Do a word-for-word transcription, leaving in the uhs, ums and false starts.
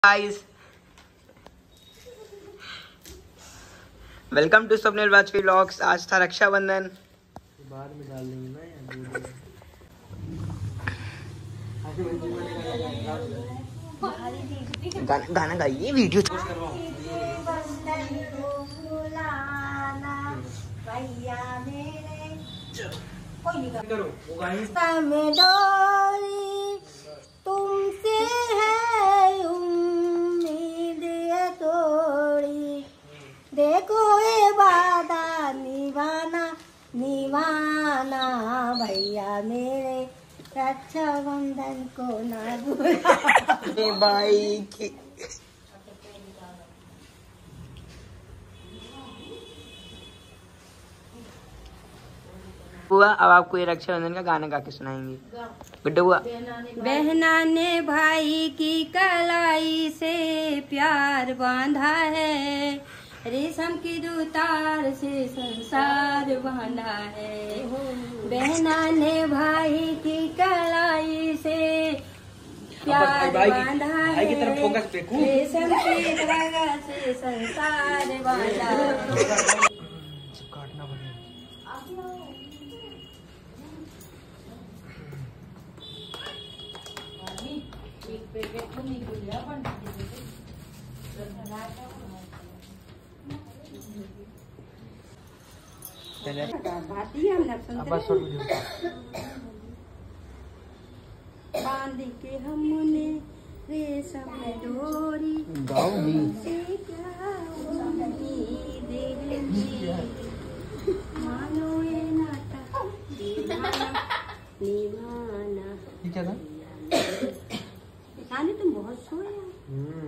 Guys welcome to Swapnil Vajpayee vlogs. आज था रक्षाबंधन। बाद में डाल देंगे ना यार। गाना गाना गाइए, वीडियो तुमसे है उम्मीद ये थोड़ी, देखो ये वादा निभाना निभाना भैया मेरे, रक्षाबंधन को ना भूलना भाई की बुआ। अब आपको ये रक्षाबंधन का गाना गा के सुनाएंगे। गुड्डू बुआ। बहना ने भाई की कलाई से प्यार बांधा है, रेशम की दुतार से संसार बांधा है। बहना ने भाई की कलाई से प्यार बांधा है, रेशम की धागा से संसार बांधा है। बांध के हमने रेशम डोरी से क्या उम्मीद है, मानो ये नाता निभाना। तुम बहुत सोया।